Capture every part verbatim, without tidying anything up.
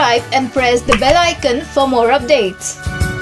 subscribe and press the bell icon for more updates.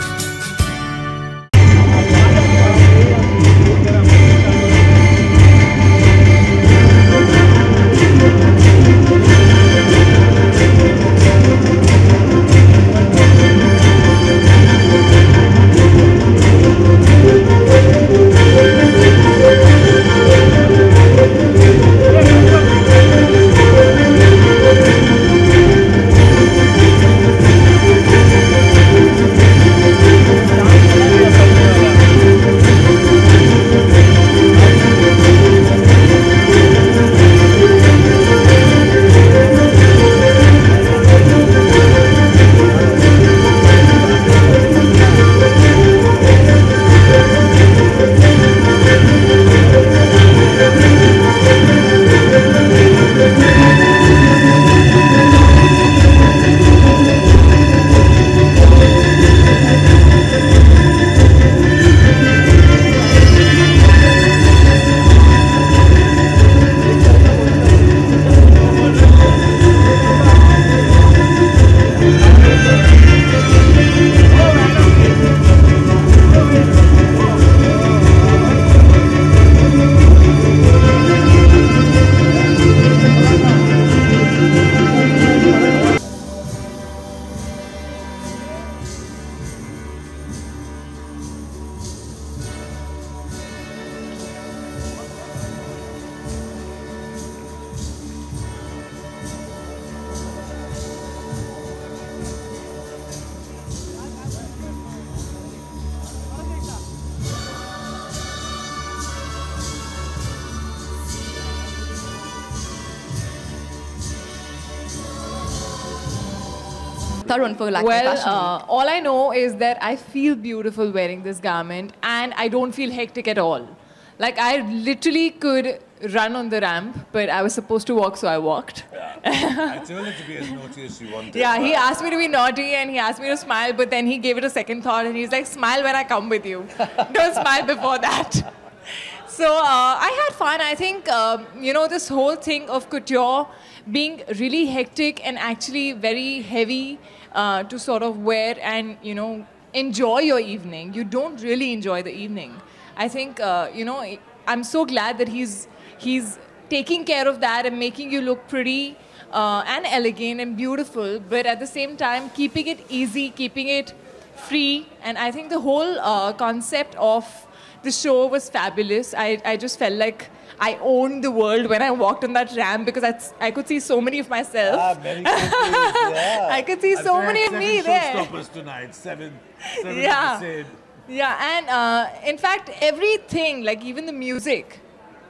Tarun, for lack Well, of fashion. uh, all I know is that I feel beautiful wearing this garment and I don't feel hectic at all. Like, I literally could run on the ramp, but I was supposed to walk, so I walked. Yeah. I told her to be as naughty as she wanted. Yeah, he asked me to be naughty and he asked me to smile, but then he gave it a second thought and he's like, smile when I come with you. Don't smile before that. So uh, I had fun. I think, um, you know, this whole thing of couture being really hectic and actually very heavy uh, to sort of wear and, you know, enjoy your evening. You don't really enjoy the evening. I think, uh, you know, I'm so glad that he's, he's taking care of that and making you look pretty uh, and elegant and beautiful, but at the same time, keeping it easy, keeping it free. And I think the whole uh, concept of the show was fabulous. I, I just felt like I owned the world when I walked on that ramp because I, I could see so many of myself. Ah, many countries, yeah. I could see And so we many had of me seven there. showstoppers tonight, seven, seven Yeah. of the same. Yeah, and uh, in fact, everything, like even the music,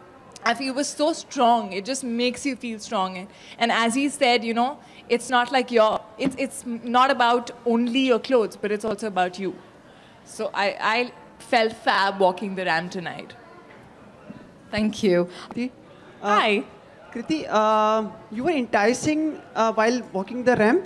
I feel was so strong. It just makes you feel strong. And, and as he said, you know, it's not like your, it's, it's not about only your clothes, but it's also about you. So I, I felt fab walking the ramp tonight. Thank you. Kriti, uh, Hi. Kriti, uh, you were enticing uh, while walking the ramp?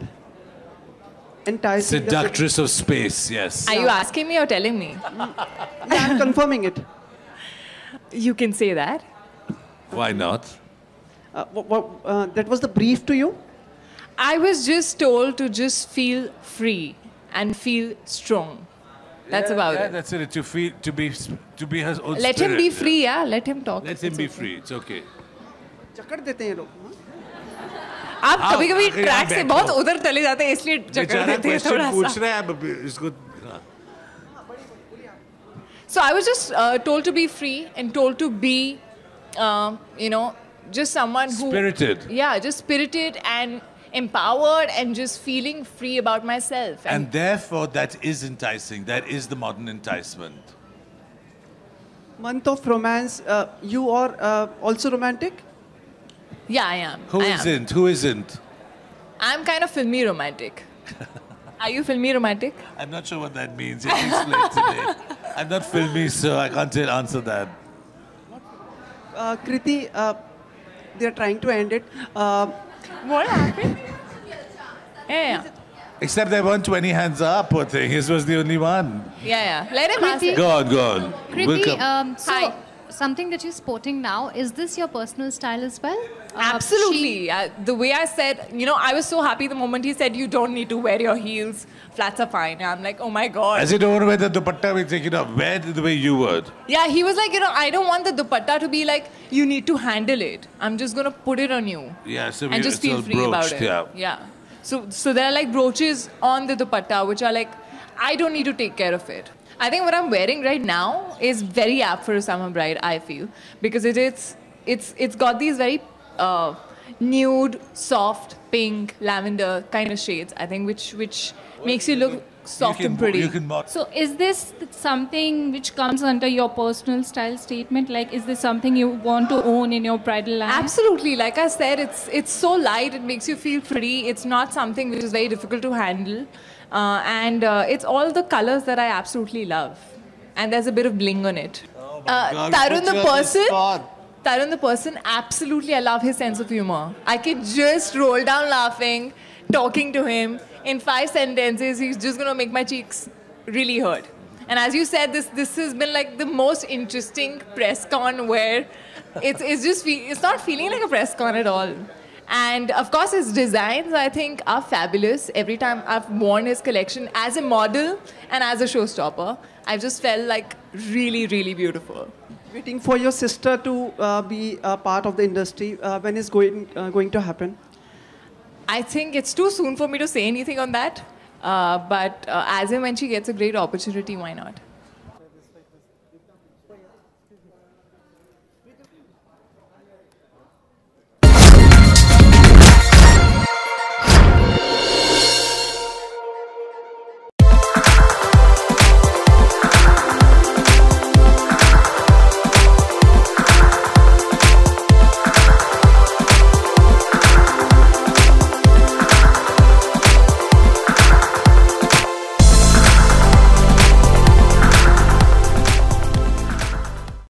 Enticing. Seductress of space, yes. Are you asking me or telling me? The, yeah, I'm confirming it. You can say that. Why not? Uh, what, what, uh, that was the brief to you? I was just told to just feel free and feel strong. That's yeah, about yeah, it. That's it. To feel, to be, to be his own Let him spirit, be yeah. free, yeah. Let him talk. Let him It's be okay. free. It's okay. चकड़ देते हैं लोग हाँ? आप हाँ, कभी कभी आखिर track आप से बैठो। बहुत उधर चले जाते हैं इसलिए जकड़ बेचारा देते हैं question थोड़ा पूछ सा. रहा है अब इसको हाँ. So I was just uh, told to be free and told to be, uh, you know, just someone who Spirited. Yeah, just spirited and empowered and just feeling free about myself. And therefore, that is enticing. That is the modern enticement. Month of romance. Uh, you are uh, also romantic? Yeah, I am. Who I am. isn't? Who isn't? I'm kind of filmy romantic. Are you filmy romantic? I'm not sure what that means. You explain today. I'm not filmy, so I can't tell- answer that. Uh, Kriti, uh, they are trying to end it. Uh, What happened? Yeah, yeah. Except there weren't twenty hands up, poor thing. His was the only one. Yeah, yeah. Let him ask. Kriti- Go on, go on. We'll Kriti, come- um, so, Hi. something that you're sporting now, is this your personal style as well? Uh, Absolutely. Uh, the way I said, you know, I was so happy the moment he said, you don't need to wear your heels. Flats are fine. And I'm like, oh my God. As you don't want to wear the dupatta, we think, you know, wear it the way you would. Yeah, he was like, you know, I don't want the dupatta to be like, you need to handle it. I'm just going to put it on you. Yeah, so and we- just it's feel all free about broached, it. yeah. Yeah. So, so there are like brooches on the dupatta, which are like, I don't need to take care of it. I think what I'm wearing right now is very apt for a summer bride, I feel. Because it is, it's, it's got these very uh, nude, soft, pink, lavender kind of shades, I think, which, which makes you look soft you can, and pretty. You can mod- So is this something which comes under your personal style statement? Like, is this something you want to own in your bridal line? Absolutely. Like I said, it's it's so light. It makes you feel pretty. It's not something which is very difficult to handle. Uh, and uh, it's all the colors that I absolutely love. And there's a bit of bling on it. Oh uh, God, Tarun put the you on the person, spot. Tarun the person, absolutely I love his sense of humor. I can just roll down laughing, talking to him. In five sentences, he's just going to make my cheeks really hurt. And as you said, this this has been like the most interesting press con where it's, it's just, fe- it's not feeling like a press con at all. And of course, his designs, I think, are fabulous. Every time I've worn his collection as a model and as a showstopper, I've just felt like really, really beautiful. Waiting for your sister to uh, be a part of the industry. Uh, when is going uh, going to happen? I think it's too soon for me to say anything on that. Uh, but uh, as and when she gets a great opportunity, why not?